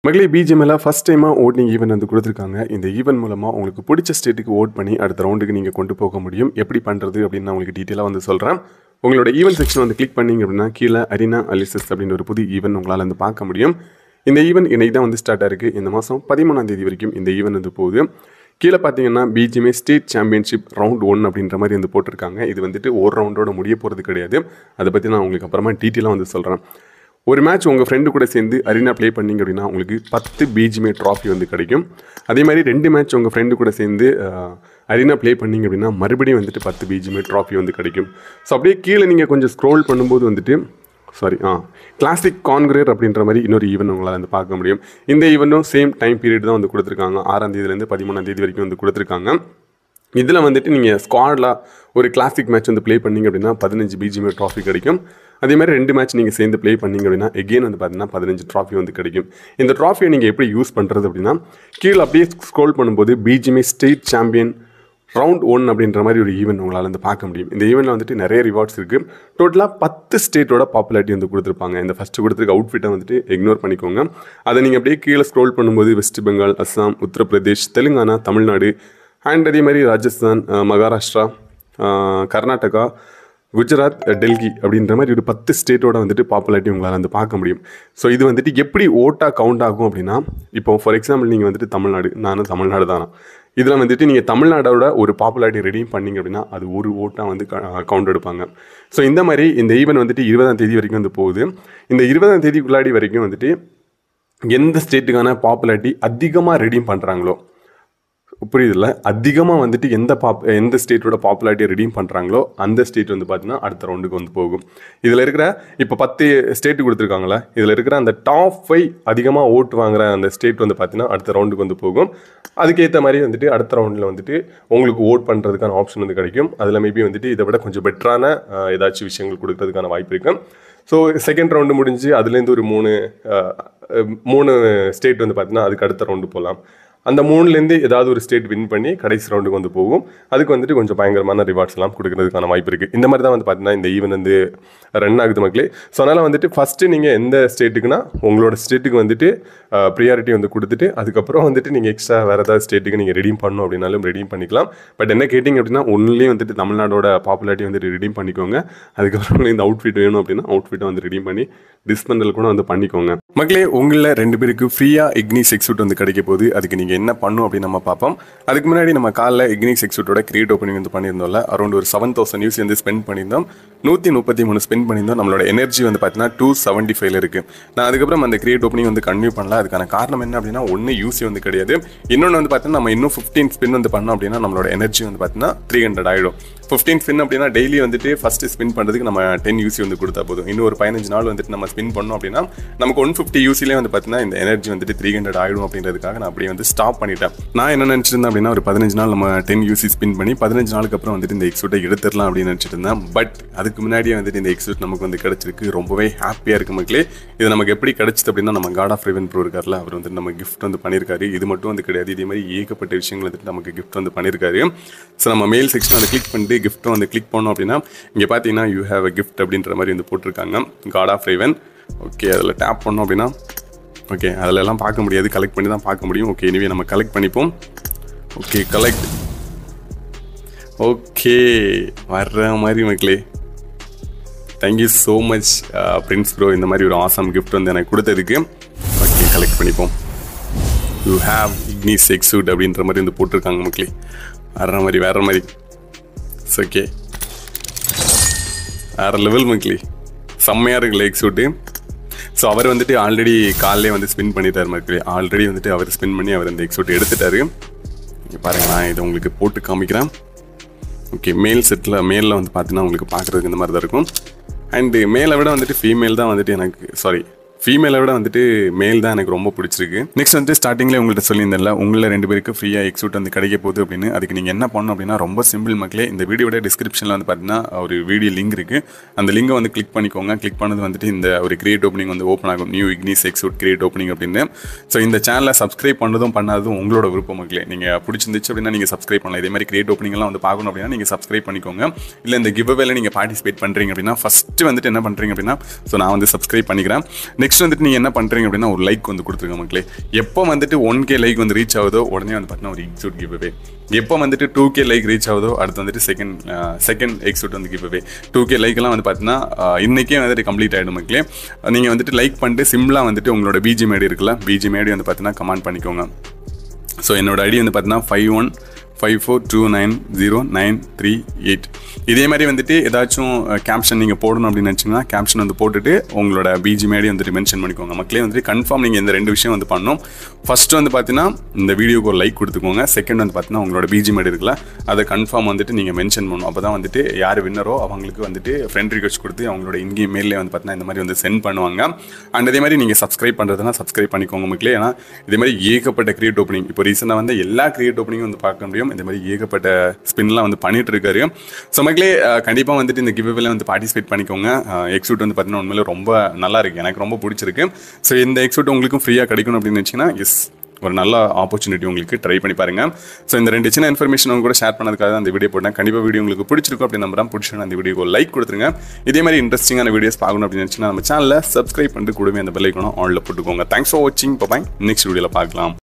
மக்களே பிஜிஎம்ல ஃபர்ஸ்ட் டைமாக ஓட்டிங் ஈவெண்ட் வந்து கொடுத்துருக்காங்க. இந்த ஈவெண்ட் மூலமாக உங்களுக்கு பிடிச்ச ஸ்டேட்டுக்கு ஓட் பண்ணி அடுத்த ரவுண்டுக்கு நீங்கள் கொண்டு போக முடியும். எப்படி பண்ணுறது அப்படின்னு நான் உங்களுக்கு டீட்டெயிலாக வந்து சொல்கிறேன். உங்களோட ஈவெண்ட் செக்ஷன் வந்து கிளிக் பண்ணிங்க அப்படின்னா கீழே அரினா அலிசஸ் அப்படின்ற ஒரு புது ஈவெண்ட் உங்களால் வந்து பார்க்க முடியும். இந்த ஈவெண்ட் இன்னைக்கு தான் வந்து ஸ்டார்ட் ஆயிருக்கு. இந்த மாதம் 13ஆம் தேதி வரைக்கும் இந்த ஈவெண்ட் வந்து போகுது. கீழே பார்த்தீங்கன்னா பிஜிஎம்ஐ ஸ்டேட் சாம்பியன்ஷிப் ரவுண்ட் 1 அப்படின்ற மாதிரி வந்து போட்டிருக்காங்க. இது வந்துட்டு ஒரு ரவுண்டோட முடிய போகிறது கிடையாது. அதை பற்றி நான் உங்களுக்கு அப்புறமா டீட்டெயிலாக வந்து சொல்கிறேன். ஒரு மேட்ச் உங்கள் ஃப்ரெண்டு கூட சேர்ந்து அரினா ப்ளே பண்ணிங்க அப்படின்னா உங்களுக்கு 10 பிஜிஎம்ஐ ட்ராஃபி வந்து கிடைக்கும். அதே மாதிரி 2 மேட்ச் உங்கள் ஃப்ரெண்டு கூட சேர்ந்து அரினா ப்ளே பண்ணிங்க அப்படின்னா மறுபடியும் வந்துட்டு 10 பிஜிஎம்ஐ ட்ராஃபி வந்து கிடைக்கும். ஸோ அப்படியே கீழே நீங்கள் கொஞ்சம் ஸ்க்ரோல் பண்ணும்போது வந்துட்டு கிளாசிக் கான்கிரர் அப்படின்ற மாதிரி இன்னொரு ஈவெண்ட் உங்களால் வந்து பார்க்க முடியும். இந்த ஈவெண்ட்டும் சேம் டைம் பீரியட் தான் வந்து கொடுத்துருக்காங்க. 6ஆம் தேதியிலேருந்து 13ஆம் தேதி வரைக்கும் வந்து கொடுத்துருக்காங்க. இதில் வந்துட்டு நீங்கள் ஸ்குவாடில் ஒரு கிளாசிக் மேட்ச் வந்து ப்ளே பண்ணிங்க அப்படின்னா 15 பிஜிஎம்ஐ ட்ராஃபி கிடைக்கும். அதே மாதிரி 2 மேட்ச் நீங்கள் சேர்ந்து ப்ளே பண்ணிங்க அப்படின்னா எகெயின் வந்து பார்த்தீங்கன்னா 15 ட்ராஃபி வந்து கிடைக்கும். இந்த ட்ராஃபியை நீங்கள் எப்படி யூஸ் பண்ணுறது அப்படின்னா கீழே அப்படியே ஸ்க்ரோல் பண்ணும்போது பிஜிஎம்ஐ ஸ்டேட் சாம்பியன் ரவுண்ட் 1 அப்படின்ற மாதிரி ஒரு ஈவெண்ட் உங்களால் வந்து பார்க்க முடியும். இந்த ஈவெண்ட்டில் வந்துட்டு நிறைய ரிவார்ட்ஸ் இருக்குது. டோட்டலாக 10 ஸ்டேட்டோட பாப்புலாரிட்டி வந்து கொடுத்துருப்பாங்க. இந்த ஃபஸ்ட்டு கொடுத்துருக்க அவுட்ஃபிட்டை வந்துட்டு இக்னோர் பண்ணிக்கோங்க. அதை நீங்கள் அப்படியே கீழே ஸ்க்ரோல் பண்ணும்போது வெஸ்ட் பெங்கால், அஸ்ஸாம், உத்தரப்பிரதேஷ், தெலுங்கானா, தமிழ்நாடு அண்ட் அதே மாதிரி ராஜஸ்தான், மகாராஷ்டிரா, கர்நாடகா, குஜராத், டெல்லி அப்படின்ற மாதிரி ஒரு 10 ஸ்டேட்டோட வந்துட்டு பாப்புலாரிட்டி உங்களால் வந்து பார்க்க முடியும். ஸோ இது வந்துட்டு எப்படி ஓட்டாக கவுண்ட் ஆகும் அப்படின்னா இப்போ ஃபார் எக்ஸாம்பிள் நீங்கள் வந்துட்டு தமிழ்நாடு, நானும் தமிழ்நாடு தானா, இதில் வந்துட்டு நீங்கள் தமிழ்நாடோட ஒரு பாப்புலாரிட்டி ரெடீம் பண்ணிங்க அப்படின்னா அது ஒரு ஓட்டாக வந்து கவுண்ட் எடுப்பாங்க. ஸோ இந்த மாதிரி இந்த ஈவெண்ட் வந்துட்டு 20ஆம் தேதி வரைக்கும் வந்து போகுது. இந்த 20ஆம் தேதிக்குள்ளாடி வரைக்கும் வந்துட்டு எந்த ஸ்டேட்டுக்கான பாப்புலாரிட்டி அதிகமாக ரெடீம் பண்ணுறாங்களோ, புரியுதில்ல, அதிகமாக வந்துட்டு எந்த ஸ்டேட்டோட பாப்புலாரிட்டியை ரெடீம் பண்ணுறாங்களோ அந்த ஸ்டேட் வந்து பார்த்தீங்கன்னா அடுத்த ரவுண்டுக்கு வந்து போகும். இதில் இருக்கிற இப்போ 10 ஸ்டேட்டு கொடுத்துருக்காங்களா, இதில் இருக்கிற அந்த டாப் 5 அதிகமாக ஓட்டு வாங்குற அந்த ஸ்டேட் வந்து பார்த்தீங்கன்னா அடுத்த ரவுண்டுக்கு வந்து போகும். அதுக்கேற்ற மாதிரி வந்துட்டு அடுத்த ரவுண்டில் வந்துட்டு உங்களுக்கு ஓட் பண்ணுறதுக்கான ஆப்ஷன் வந்து கிடைக்கும். அதில் மேபி வந்துட்டு இதை விட கொஞ்சம் பெட்டரான ஏதாச்சும் விஷயங்கள் கொடுக்கறதுக்கான வாய்ப்பு இருக்குது. ஸோ செகண்ட் ரவுண்டு முடிஞ்சு அதுலேருந்து ஒரு 3 ஸ்டேட் வந்து பார்த்தீங்கன்னா அதுக்கு அடுத்த ரவுண்டு போகலாம். அந்த 3லேருந்து ஏதாவது ஒரு ஸ்டேட் வின் பண்ணி கடைசி ரவுண்டுக்கு வந்து போகும். அதுக்கு வந்துட்டு கொஞ்சம் பயங்கரமான ரிவார்ட்ஸ் எல்லாம் கொடுக்கறதுக்கான வாய்ப்பு இருக்குது. இந்த மாதிரி தான் வந்து பார்த்தீங்கன்னா இந்த ஈவெண்ட் வந்து ரன் ஆகுது மக்களே. ஸோ அதனால் வந்துட்டு ஃபஸ்ட்டு நீங்கள் எந்த ஸ்டேட்டுக்குன்னா உங்களோட ஸ்டேட்டுக்கு வந்துட்டு ப்ரியாரிட்டி வந்து கொடுத்துட்டு அதுக்கப்புறம் வந்துட்டு நீங்கள் எக்ஸ்ட்ரா வேறு ஏதாவது ஸ்டேட்டுக்கு நீங்கள் ரெடீம் பண்ணணும் அப்படின்னாலும் ரெடீம் பண்ணிக்கலாம். பட் என்ன கேட்டிங்க அப்படின்னா ஒன்லி வந்துட்டு தமிழ்நாடோட பாப்புலாரிட்டி வந்துட்டு ரெடீம் பண்ணிக்கோங்க. அதுக்கப்புறம் இந்த அவுட்ஃபிட் வேணும் அப்படின்னா அவுட்ஃபிட்டை வந்து ரெடீம் பண்ணி டிஸ்பெண்டல் கூட வந்து பண்ணிக்கோங்க. மக்களே உங்களில் 2 பேருக்கு ஃப்ரீயாக இக்னிஸ் எக்ஸூட் வந்து கிடைக்க போகுது. அதுக்கு நீங்கள் என்ன பண்ணும் அப்படின்னு நம்ம பார்ப்போம். அதுக்கு முன்னாடி நம்ம காலைல இக்னிஸ் எக்ஸூட்டோட கிரியேட் ஓப்பனிங் வந்து பண்ணியிருந்தோம்ல, அரௌண்ட் ஒரு 7000 யூஸ் வந்து ஸ்பெண்ட் பண்ணியிருந்தோம். 133 ஸ்பெண்ட் பண்ணியிருந்தோம். நம்மளோட எனர்ஜி வந்து பார்த்தீங்கன்னா 275 இருக்குது. நான் அதுக்கப்புறம் அந்த கிரியேட் ஓப்பனிங் வந்து கன்டினியூ பண்ணல. அதுக்கான காரணம் என்ன அப்படின்னா ஒன்று யூஸே வந்து கிடையாது. இன்னொன்று வந்து பார்த்தீங்கன்னா நம்ம இன்னும் 15 ஸ்பின் வந்து பண்ணோம் அப்படின்னா நம்மளோட எனர்ஜி வந்து பார்த்தீங்கன்னா 300 ஆகிடும். 15 ஸ்பின் அப்படின்னா டெய்லி வந்துட்டு ஃபஸ்ட்டு ஸ்பின் பண்ணுறதுக்கு நம்ம 10 யூசி வந்து கொடுத்தா போதும். இன்னும் ஒரு 15 நாள் வந்துட்டு நம்ம ஸ்பின் பண்ணோம் அப்படின்னா நமக்கு 150 யூசிலே வந்து பார்த்தீங்கன்னா இந்த எனர்ஜி வந்துட்டு 300 ஆகிடும் அப்படின்றதுக்காக நான் அப்படியே வந்து ஸ்டாப் பண்ணிட்டேன். நான் என்ன நினச்சிருந்தேன் அப்படின்னா ஒரு 15 நாள் நம்ம 10 யூசி ஸ்பின் பண்ணி 15 நாளுக்கு அப்புறம் வந்துட்டு இந்த எக்ஸூட்டை எடுத்துடலாம் அப்படின்னு நினச்சிட்டு இருந்தேன். பட் அதுக்கு முன்னாடியே வந்துட்டு இந்த எக்ஸூட் நமக்கு வந்து கிடச்சிருக்கு. ரொம்பவே ஹாப்பியாக இருக்குது மக்களே. இது நமக்கு எப்படி கிடச்சிது அப்படின்னா நம்ம காட் ஆஃப் ரெவன் ப்ரோ இருக்கார்ல, அவர் வந்துட்டு நம்ம கிஃப்ட் வந்து பண்ணியிருக்காரு. இது மட்டும் வந்து கிடையாது, இதே மாதிரி ஏகப்பட்ட விஷயங்கள் வந்துட்டு நமக்கு கிஃப்ட் வந்து பண்ணியிருக்காரு. ஸோ நம்ம மெயில் செக்ஷன் அதை கிளிக் பண்ணிட்டு கிஃப்ட்டும் வந்து கிளிக் பண்ணோம் அப்படின்னா இங்கே பார்த்தீங்கன்னா யூ ஹேவ் அ கிஃப்ட் அப்படின்ற மாதிரி வந்து போட்டிருக்காங்க, காட் ஆஃப் ரெவன். ஓகே, அதில் டேப் பண்ணோம் அப்படின்னா ஓகே அதிலெல்லாம் பார்க்க முடியாது, கலெக்ட் பண்ணி தான் பார்க்க முடியும். ஓகே, இனிவே நம்ம கலெக்ட் பண்ணிப்போம். Okay, collect. ஓகே, வர்ற மாதிரி மக்களே. Thank you so much prince bro, இந்த மாதிரி ஒரு ஆசம் கிஃப்ட் வந்து எனக்கு கொடுத்ததுக்கு. ஓகே, கலெக்ட் பண்ணிப்போம். யூ ஹேவ் இக்னிஸ் எக்ஸூட் அப்படின்ற மாதிரி வந்து போட்டிருக்காங்க மக்களே. வர்ற மாதிரி வேற மாதிரி. ஓகே, வேறு லெவல் மக்களே, செம்மையாக இருக்குல்ல எக்ஸூட்டு. ஸோ அவர் வந்துட்டு ஆல்ரெடி காலைலே வந்து ஸ்பின் பண்ணிட்டார் மக்களே. ஆல்ரெடி வந்துட்டு அவர் ஸ்பின் பண்ணி அவர் அந்த எக்ஸூட் எடுத்துட்டாரு. இங்கே பாருங்கள், நான் இதை உங்களுக்கு போட்டு காமிக்கிறேன். ஓகே, மேல் செட்டில் மேலில் வந்து பார்த்தீங்கன்னா உங்களுக்கு பார்க்குறதுக்கு இந்த மாதிரி தான் இருக்கும். அண்டு மேலை விட வந்துட்டு ஃபீமேல் தான் வந்துட்டு எனக்கு ஃபீமேலை விட வந்துட்டு மேல் தான் எனக்கு ரொம்ப பிடிச்சிருக்கு. நெக்ஸ்ட் வந்துட்டு ஸ்டார்டிங்கில் உங்கள்கிட்ட சொல்லியிருந்தேன்ல உங்களில் 2 பேருக்கு ஃப்ரீயாக எக்ஸூட் வந்து கிடைக்க போகுது அப்படின்னு. அதுக்கு நீங்கள் என்ன பண்ணணும் அப்படின்னா ரொம்ப சிம்பிள் மக்களே. இந்த வீடியோட டிஸ்கிரிப்ஷனில் வந்து பார்த்தீங்கன்னா ஒரு வீடியோ லிங்க் இருக்குது. அந்த லிங்கை வந்து கிளிக் பண்ணிக்கோங்க. கிளிக் பண்ணது வந்துட்டு இந்த ஒரு கிரியேட் ஓப்பனிங் வந்து ஓப்பன் ஆகும், new Ignis Exude create opening அப்படின்னு. ஸோ இந்த சேனலை சப்ஸ்கிரைப் பண்ணதும் பண்ணாததும் உங்களோட விருப்பம் மக்களே. நீங்கள் பிடிச்சிருந்துச்சு அப்படின்னா நீங்கள் சப்ஸ்கிரைப் பண்ணலாம். இதே மாதிரி கிரியேட் ஓப்பனிங்லாம் வந்து பார்க்கணும் அப்படின்னா நீங்கள் சப்ஸ்கிரைப் பண்ணிக்கோங்க. இல்லை இந்த கிவ் அவேல நீங்கள் பார்ட்டிசிபேட் பண்ணுறீங்க அப்படின்னா ஃபஸ்ட்டு வந்துட்டு என்ன பண்ணுறீங்க அப்படின்னா நான் வந்து சப்ஸ்கிரைப் பண்ணிக்கிறேன். நெக்ஸ்ட் நெக்ஸ்ட் வந்துட்டு நீங்கள் என்ன பண்ணுறீங்க அப்படின்னா ஒரு லைக் வந்து கொடுத்துருங்க மக்களே. எப்போ வந்துட்டு 1K லைக் வந்து ரீச் ஆகுதோ உடனே வந்து பார்த்தீங்கன்னா ஒரு எக்ஸூட் கிவ் அவே. எப்போ வந்துட்டு 2K லைக் ரீச் ஆகுதோ அடுத்து வந்துட்டு செகண்ட் எக்ஸூட் வந்து கிவ் அவே. 2K லைக்கெல்லாம் வந்து பார்த்தீங்கன்னா இன்றைக்கே வந்துட்டு கம்ப்ளீட் ஆகிடும் மக்களே. நீங்கள் வந்துட்டு லைக் பண்ணிட்டு சிம்பிளாக வந்துட்டு உங்களோட Bgmi ஐடி இருக்குல்ல, Bgmi ஐடி வந்து பார்த்தீங்கன்னா கமெண்ட் பண்ணிக்கோங்க. ஸோ என்னோட ஐடி வந்து பார்த்தீங்கன்னா 5154290938. இதே மாதிரி வந்துட்டு ஏதாச்சும் கேப்ஷன் நீங்கள் போடணும் அப்படின்னு நினச்சிங்கன்னா கேப்ஷன் வந்து போட்டுட்டு உங்களோட Bgmi ஐடி வந்துட்டு மென்ஷன் பண்ணிக்கோங்க மக்களே. வந்துட்டு கன்ஃபார்ம் நீங்கள் இந்த 2 விஷயம் வந்து பண்ணணும். ஃபஸ்ட்டு வந்து பார்த்தீங்கன்னா இந்த வீடியோக்கு ஒரு லைக் கொடுத்துக்கோங்க. செகண்ட் வந்து பார்த்தீங்கன்னா உங்களோட Bgmi ஐடி இருக்குல்ல, அதை கன்ஃபார்ம் வந்துட்டு நீங்கள் மென்ஷன் பண்ணணும். அப்போ தான் வந்துட்டு யார் வின்னரோ அவங்களுக்கு வந்துட்டு ஃப்ரெண்ட் ரிக்வெஸ்ட் கொடுத்து அவங்களோட இன்கேம் மெயிலே வந்து பார்த்தீங்கன்னா இந்த மாதிரி வந்து சென்ட் பண்ணுவாங்க. அண்ட் அதே மாதிரி நீங்கள் சப்ஸ்கிரைப் பண்ணுறதுனா சப்ஸ்கிரைப் பண்ணிக்கோங்க மக்களே. ஏன்னா இதே மாதிரி ஏகப்பட்ட கிரியேட் ஓப்பனிங் இப்போ ரீசெண்டாக வந்து எல்லா கிரியேட் ஓப்பனிங்கும் வந்து பார்க்க முடியும். இந்த மாதிரி ஏகப்பட்ட ஸ்பின்லாம் வந்து பண்ணிட்டு இருக்காரு. ஸோ மக்களே கண்டிப்பாக வந்துட்டு இந்த கிவ்அவேல வந்து பார்ட்டிசிபேட் பண்ணிக்கோங்க. எக்ஸூட் வந்து பார்த்தீங்கன்னா உண்மையிலே ரொம்ப நல்லா இருக்குது, எனக்கு ரொம்ப பிடிச்சிருக்கு. ஸோ இந்த எக்ஸூட் உங்களுக்கும் ஃப்ரீயாக கிடைக்கணும் அப்படின்னு வச்சிங்கன்னா ஒரு நல்ல ஆப்பர்ச்சுனிட்டி உங்களுக்கு ட்ரை பண்ணி பாருங்கள். ஸோ இந்த 2 சின்ன இன்ஃபர்மேஷன் அவங்க கூட ஷேர் பண்ணதுக்காக தான் அந்த வீடியோ போட்டேன். கண்டிப்பாக வீடியோ உங்களுக்கு பிடிச்சிருக்கும் அப்படின்னு நம்புறேன். பிடிச்சிருந்தா அந்த வீடியோக்கு லைக் கொடுத்துருங்க. இதே மாதிரி இன்ட்ரெஸ்டிங்கான வீடியோஸ் பார்க்கணும் அப்படின்னு நினச்சிங்கன்னா நம்ம சேனலில் சப்ஸ்கிரைப் பண்ணிட்டு கூடவே அந்த பெல் ஐக்கானை ஆன்ல போட்டுக்கோங்க. தேங்க்ஸ் ஃபார் வாட்சிங். பாய், நெக்ஸ்ட் வீடியோவில் பார்க்கலாம்.